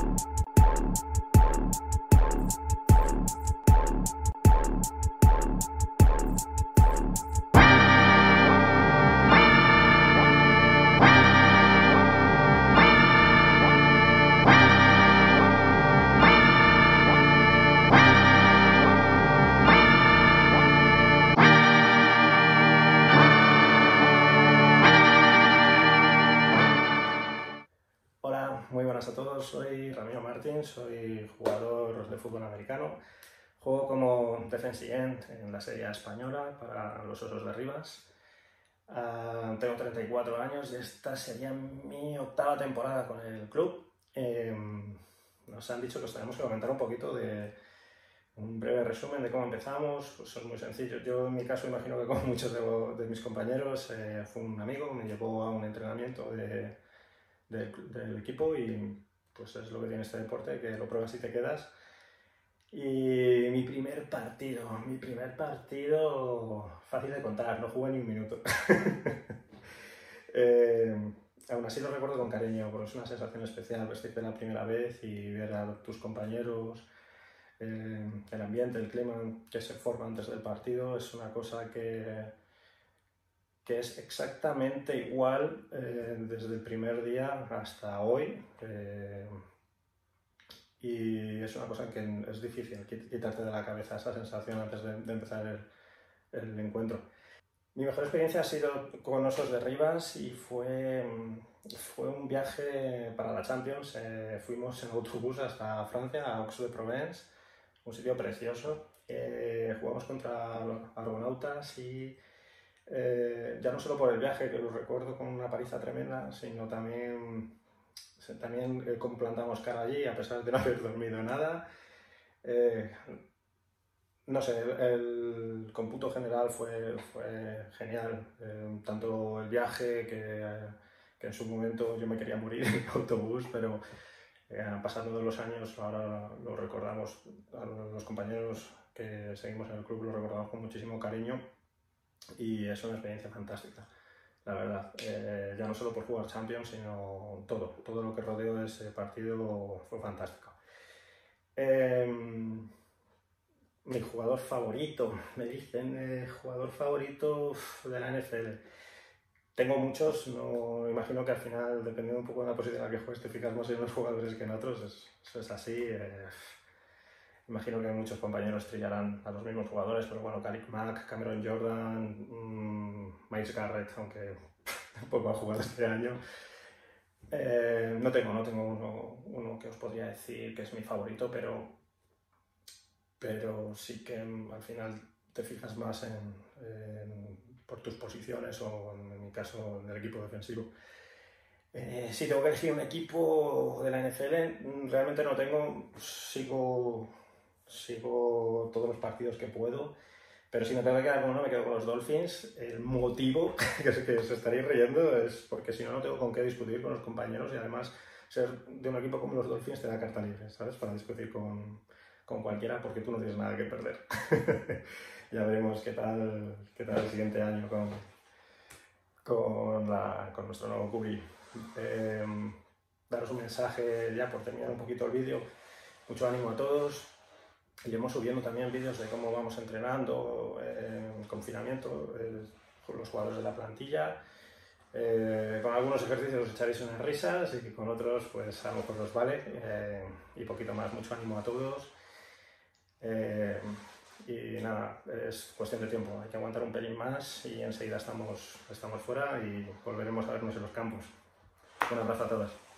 Muy buenas a todos, soy Ramiro Martín, soy jugador de fútbol americano. Juego como defensive end en la Serie A española para los Osos de Rivas. Tengo 34 años y esta sería mi octava temporada con el club. Nos han dicho que os tenemos que comentar un poquito de un breve resumen de cómo empezamos. Pues es muy sencillo. Yo en mi caso imagino que como muchos de mis compañeros fue un amigo, me llevó a un entrenamiento del equipo y pues es lo que tiene este deporte, que lo pruebas y te quedas. Y mi primer partido fácil de contar, no jugué ni un minuto. Aún así lo recuerdo con cariño, porque es una sensación especial vestirte la primera vez y ver a tus compañeros, el ambiente, el clima que se forma antes del partido, es una cosa que es exactamente igual desde el primer día hasta hoy, y es una cosa que es difícil quitarte de la cabeza esa sensación antes de empezar el encuentro. Mi mejor experiencia ha sido con Osos de Rivas y fue un viaje para la Champions. Fuimos en autobús hasta Francia, a Aix-en-Provence, un sitio precioso. Jugamos contra Argonautas y ya no solo por el viaje, que lo recuerdo con una paliza tremenda, sino también cómo plantamos cara allí, a pesar de no haber dormido nada. No sé, el cómputo general fue genial. Tanto el viaje, que en su momento yo me quería morir en el autobús, pero pasando los años ahora lo recordamos, a los compañeros que seguimos en el club lo recordamos con muchísimo cariño. Y es una experiencia fantástica, la verdad. Ya no solo por jugar Champions, sino todo lo que rodeó ese partido fue fantástico. Mi jugador favorito, me dicen, jugador favorito de la NFL. Tengo muchos, no imagino que al final, dependiendo un poco de la posición en la que juegues, te fijas más en unos jugadores que en otros, eso es así. Imagino que muchos compañeros trillarán a los mismos jugadores, pero bueno, Khalil Mack, Cameron Jordan, Myles Garrett, aunque poco ha jugado este año. No tengo uno que os podría decir que es mi favorito, pero sí que al final te fijas más por tus posiciones o en mi caso en el equipo defensivo. Si tengo que elegir un equipo de la NFL, realmente no tengo, sigo todos los partidos que puedo, pero si me tengo que quedar con uno, me quedo con los Dolphins. El motivo, que os estaréis riendo, es porque si no, no tengo con qué discutir con los compañeros, y además ser de un equipo como los Dolphins te da carta libre, ¿sabes? Para discutir con cualquiera, porque tú no tienes nada que perder. Ya veremos qué tal el siguiente año con nuestro nuevo QB. Daros un mensaje ya por terminar un poquito el vídeo. Mucho ánimo a todos. Iremos subiendo también vídeos de cómo vamos entrenando en confinamiento, los jugadores de la plantilla. Con algunos ejercicios os echaréis unas risas y con otros pues a lo mejor os vale, y poquito más. Mucho ánimo a todos. Y nada, es cuestión de tiempo, hay que aguantar un pelín más y enseguida estamos fuera y volveremos a vernos en los campos. Un abrazo a todos.